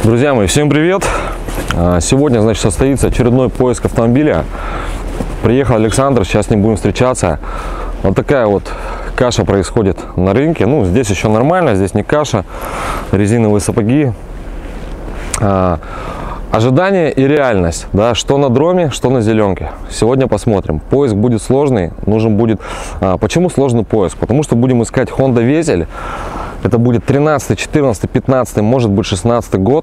Друзья мои, всем привет! Сегодня, значит, состоится очередной поиск автомобиля. Приехал Александр, сейчас с ним будем встречаться. Вот такая вот каша происходит на рынке. Ну, здесь еще нормально, здесь не каша, резиновые сапоги. Ожидание и реальность, да, что на дроме, что на зеленке. Сегодня посмотрим. Поиск будет сложный, нужен будет... Почему сложный поиск? Потому что будем искать Honda Vezel. Это будет 13, 14, 15, может быть 16 год.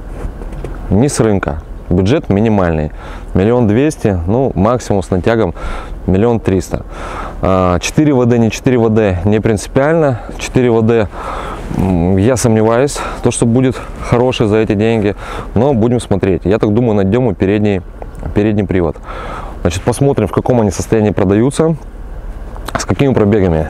Не с рынка. Бюджет минимальный. 1 200 000, ну максимум с натягом 1 300 000. 4 ВД, не 4 ВД, не принципиально. 4 ВД, я сомневаюсь, то, что будет хороший за эти деньги. Но будем смотреть. Я так думаю, найдем и передний привод. Значит, посмотрим, в каком они состоянии продаются. С какими пробегами.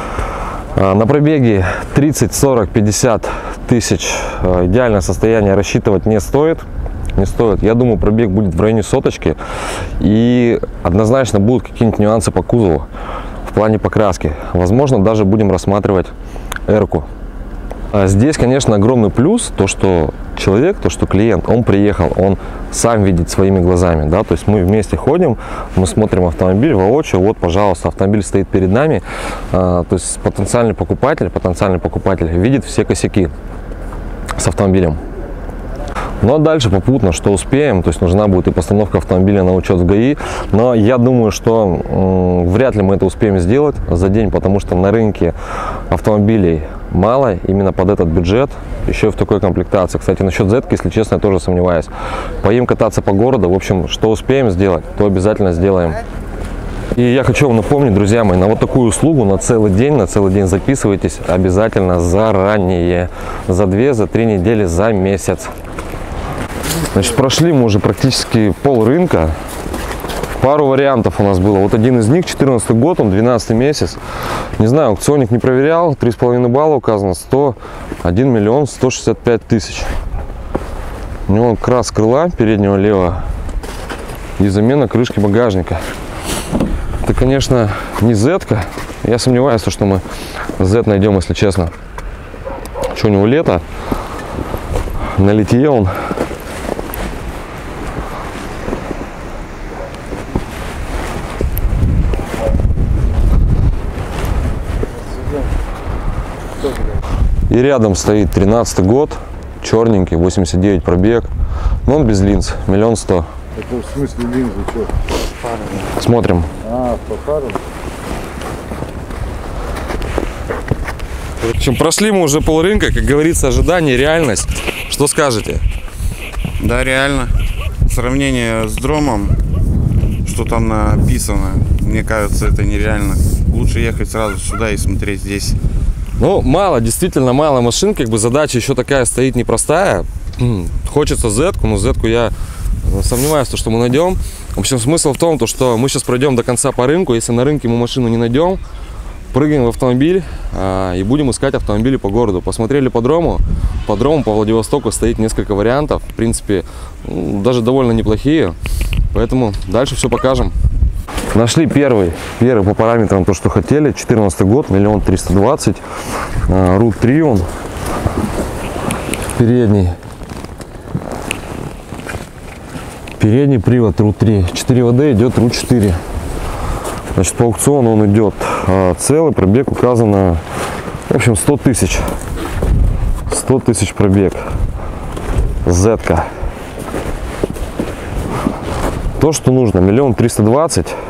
На пробеге 30, 40, 50 тысяч идеальное состояние рассчитывать не стоит. Я думаю, пробег будет в районе соточки. И однозначно будут какие-нибудь нюансы по кузову в плане покраски. Возможно, даже будем рассматривать R-ку. Здесь, конечно, огромный плюс, то, что человек, то, что клиент, он приехал, он сам видит своими глазами, да, то есть мы вместе ходим, мы смотрим автомобиль воочию, вот, пожалуйста, автомобиль стоит перед нами, то есть потенциальный покупатель видит все косяки с автомобилем. Ну а дальше попутно, что успеем, то есть нужна будет и постановка автомобиля на учет в ГАИ, но я думаю, что вряд ли мы это успеем сделать за день, потому что на рынке автомобилей мало, именно под этот бюджет, еще и в такой комплектации. Кстати, насчет Z, если честно, я тоже сомневаюсь. Поедем кататься по городу, в общем, что успеем сделать, то обязательно сделаем. И я хочу вам напомнить, друзья мои, на вот такую услугу на целый день записывайтесь обязательно заранее, за 2-3 недели, за месяц. Значит, прошли мы уже практически пол рынка. Пару вариантов у нас было. Вот один из них, 14 год, он 12 месяц. Не знаю, аукционник не проверял. 3,5 балла указано. 1 165 000. У него крас крыла переднего левого и замена крышки багажника. Это, конечно, не Z-ка. Я сомневаюсь, что мы Z найдем, если честно. Что у него лето? На литье он. И рядом стоит 13 год, черненький, 89 пробег, но он без линз, 1 100 000. Это в смысле линзы, что? Смотрим. По фарам. В общем, прошли мы уже пол рынка, как говорится, ожидание, реальность. Что скажете? Да, реально. Сравнение с дромом, что там написано, мне кажется, это нереально. Лучше ехать сразу сюда и смотреть здесь. Ну, мало, действительно мало машин, как бы задача еще такая стоит непростая. Хочется Z-ку, но Z-ку я сомневаюсь, что мы найдем. В общем, смысл в том, что мы сейчас пройдем до конца по рынку. Если на рынке мы машину не найдем, прыгаем в автомобиль и будем искать автомобили по городу. Посмотрели по дрому. По дрому, по Владивостоку стоит несколько вариантов. В принципе, даже довольно неплохие. Поэтому дальше все покажем. Нашли первый по параметрам то, что хотели. 14 год, 1 320 000. RUT 3 он. Передний привод RUT 3. 4 ВД идет RUT 4. Значит, по аукциону он идет целый. Пробег указано, в общем, 100 000. 100 000 пробег. Z-ка. То, что нужно. 1 320 000.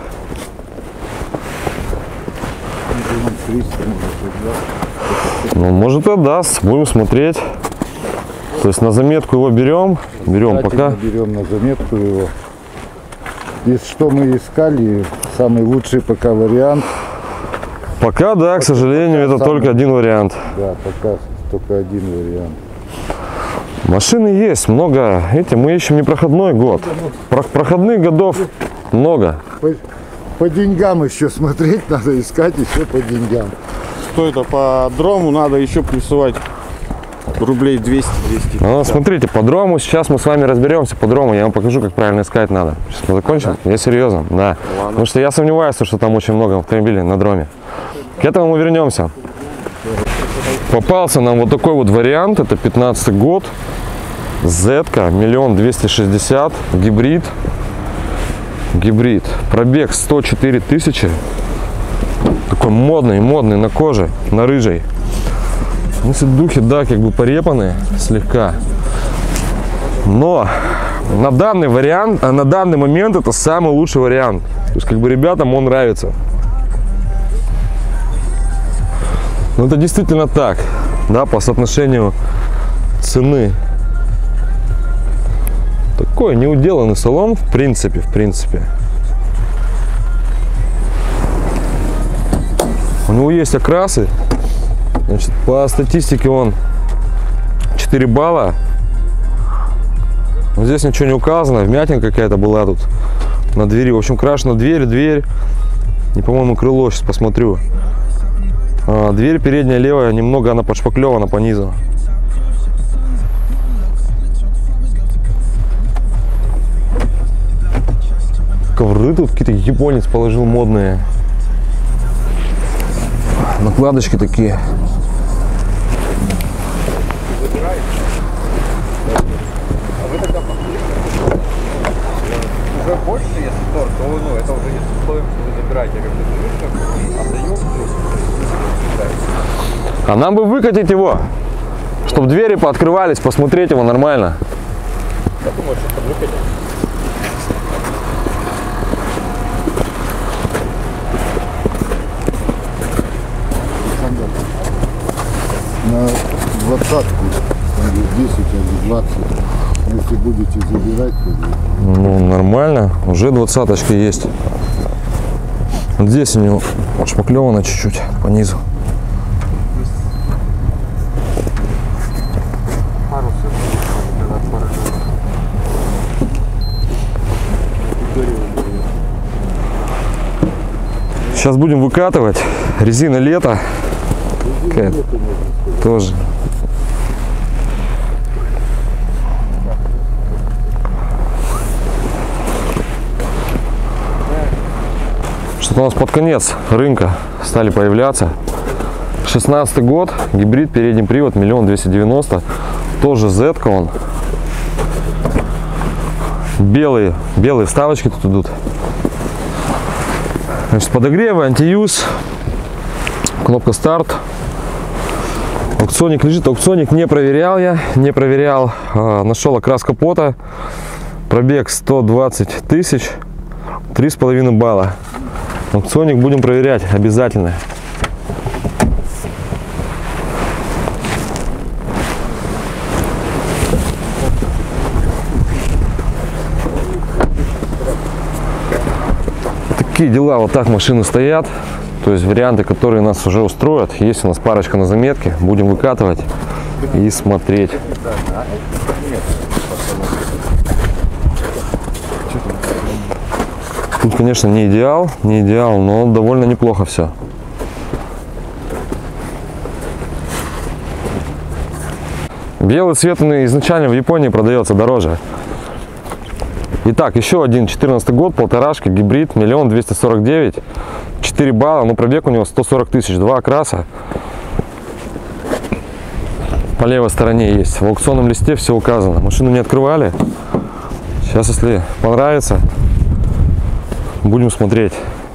Ну, может, и даст. Будем смотреть. То есть на заметку его берем пока. Берем на заметку его. Если что мы искали, самый лучший пока вариант. Пока, да, к сожалению, это только один вариант. Да, пока только один вариант. Машины есть много. Эти мы ищем не проходной год. Проходных годов много. По деньгам еще смотреть надо, искать еще по деньгам. Что это по дрому надо еще плюсовать рублей 200. Смотрите, по дрому сейчас мы с вами разберемся. По дрому я вам покажу, как правильно искать надо. Сейчас мы закончим. Да? Я серьезно, да. Ладно. Потому что я сомневаюсь, что там очень много автомобилей на дроме. К этому мы вернемся. Попался нам вот такой вот вариант. Это 15 год. Z-ка, 1 260 000, гибрид. Гибрид. Пробег 104 тысячи. Такой модный на коже, на рыжей. Если духи, да, как бы порепанные слегка. Но на данный вариант, на данный момент это самый лучший вариант. То есть как бы ребятам он нравится. Но это действительно так, да, по соотношению цены. Такой неуделанный салон, в принципе. У него есть окрасы. Значит, по статистике он 4 балла. Но здесь ничего не указано. Вмятинка какая-то была тут на двери. В общем, крашена дверь. И, по-моему, крыло. Сейчас посмотрю. Дверь передняя левая, немного она подшпаклевана по низу. Ковры тут какие-то японец положил модные. Накладочки такие. Уже больше, если торг, то ну, это уже не с условием, что вы забираете, как отдаем, А нам бы выкатить его, чтобы двери пооткрывались, посмотреть его нормально. я думаю, что там выкатить. На 20-ку, 10 или 20. Если будете забирать, то... Ну, нормально, уже 20-очка есть. Вот здесь у него подшпаклевано чуть-чуть по низу. Сейчас будем выкатывать. Резина лето. Тоже. Что-то у нас под конец рынка стали появляться. 16-й год, гибрид, передний привод, 1 290 000. Тоже Z-ка он. Белые вставочки тут идут. Значит, подогревы, антиюз, кнопка старт. Аукционник лежит. Аукционник не проверял я, нашел окрас капота. Пробег 120 тысяч, 3,5 балла. Аукционник будем проверять обязательно. Такие дела, вот так машины стоят. То есть варианты, которые нас уже устроят. Есть у нас парочка на заметке. Будем выкатывать и смотреть. Тут, конечно, не идеал, но довольно неплохо все. Белый цвет изначально в Японии продается дороже. Итак, еще один 14 год, полторашка, гибрид, 1 249 000, 4 балла, но пробег у него 140 тысяч, 2 окраса. По левой стороне есть, в аукционном листе все указано. Машину не открывали. Сейчас, если понравится, будем смотреть.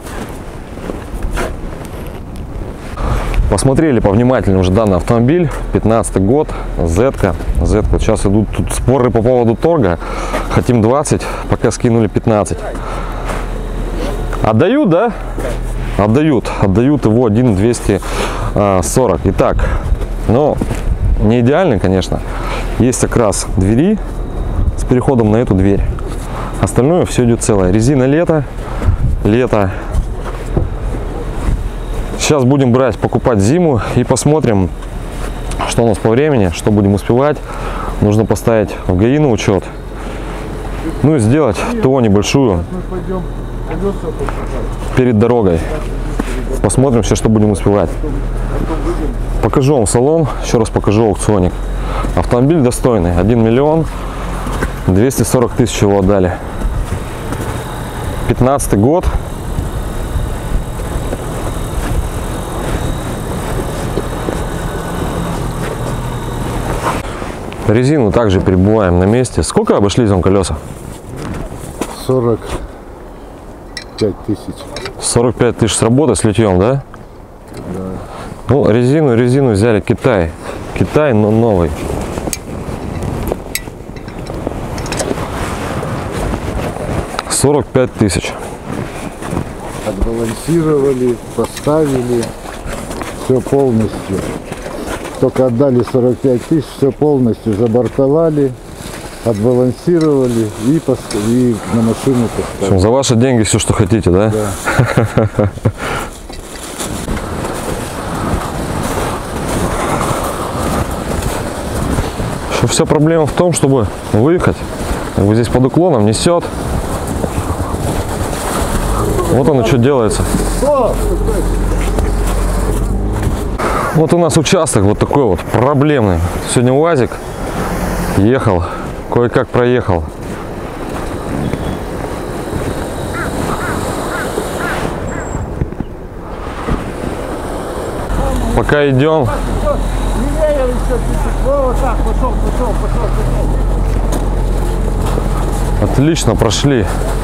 Посмотрели повнимательнее уже данный автомобиль. 15 год, Z-ка. Сейчас идут тут споры по поводу торга. Хотим 20, пока скинули 15. Отдают, да? Отдают его 1 240. Итак, но не идеальный, конечно. Есть окрас двери с переходом на эту дверь. Остальное все идет целое. Резина лето. Сейчас будем покупать зиму и посмотрим, что у нас по времени, что будем успевать. Нужно поставить в ГАИ на учет. Ну и сделать ТО небольшую перед дорогой. Посмотрим все, что будем успевать. Покажу вам салон, еще раз покажу аукционник. Автомобиль достойный, 1 240 000 его отдали. 15 год. Резину также перебываем на месте. Сколько обошлись вам колеса? 45 тысяч. 45 тысяч с работы, с литьем, да? Да. Ну, резину взяли Китай. Китай, но новый. $45 тысяч. Отбалансировали, поставили, все полностью. Только отдали 45 тысяч, все полностью забортовали, отбалансировали и на машину В общем, поставили. за ваши деньги все, что хотите, да? Да. Вся проблема в том, чтобы выехать. Как бы здесь под уклоном несет. Вот оно что делается. Вот у нас участок вот такой вот проблемный. Сегодня УАЗик ехал, кое-как проехал. Пока идем. Отлично прошли.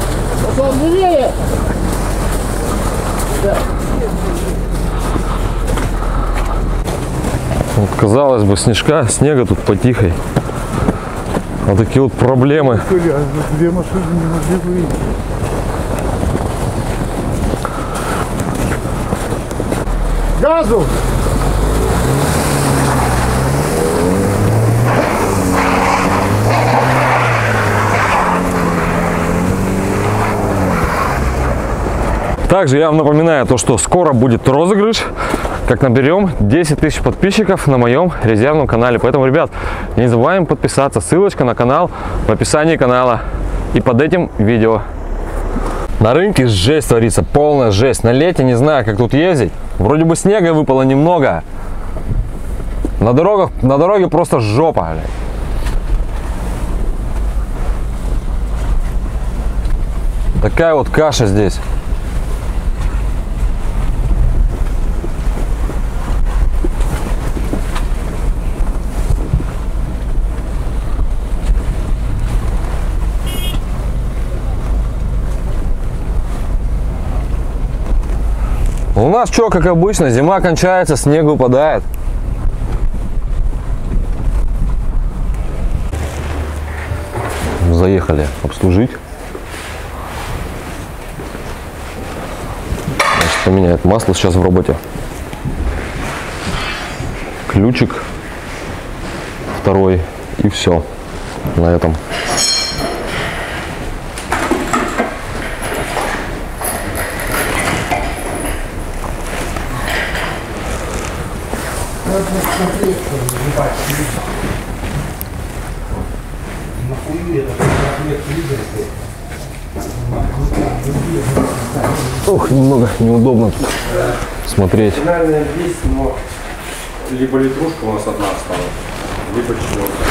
Вот, казалось бы, снега тут потихой. Вот такие вот проблемы. Две машины не могли выйти. Газу! Также я вам напоминаю то, что скоро будет розыгрыш, как наберем 10 тысяч подписчиков на моем резервном канале. Поэтому, ребят, не забываем подписаться. Ссылочка на канал в описании канала и под этим видео. На рынке жесть творится, полная жесть. На лете не знаю, как тут ездить. Вроде бы снега выпало немного. На дороге просто жопа. Такая вот каша здесь. У нас что, как обычно, зима кончается, снег выпадает. Заехали обслужить. Значит, поменяет масло сейчас в роботе. Ключик второй и все на этом. Ох, немного неудобно тут смотреть. Финальная весь, но либо литрушка у нас одна осталась, либо четвертая.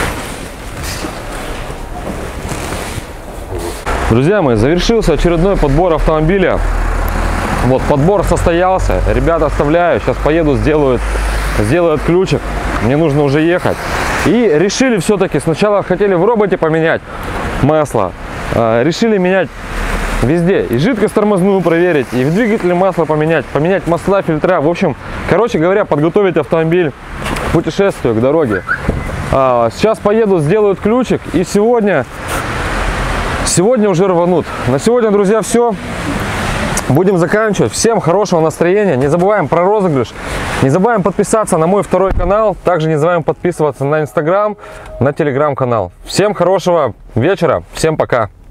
Друзья мои, завершился очередной подбор автомобиля. Вот, подбор состоялся. Ребята оставляю. Сейчас поеду, сделают ключик. Мне нужно уже ехать. И решили все-таки, сначала хотели в роботе поменять масло. Решили менять везде. И жидкость тормозную проверить, и в двигателе масло поменять масла, фильтра. В общем, короче говоря, подготовить автомобиль к путешествию, к дороге. Сейчас поеду, сделают ключик. И сегодня уже рванут. На сегодня, друзья, все. Будем заканчивать. Всем хорошего настроения. Не забываем про розыгрыш. Не забываем подписаться на мой второй канал. Также не забываем подписываться на Инстаграм, на Телеграм канал. Всем хорошего вечера. Всем пока.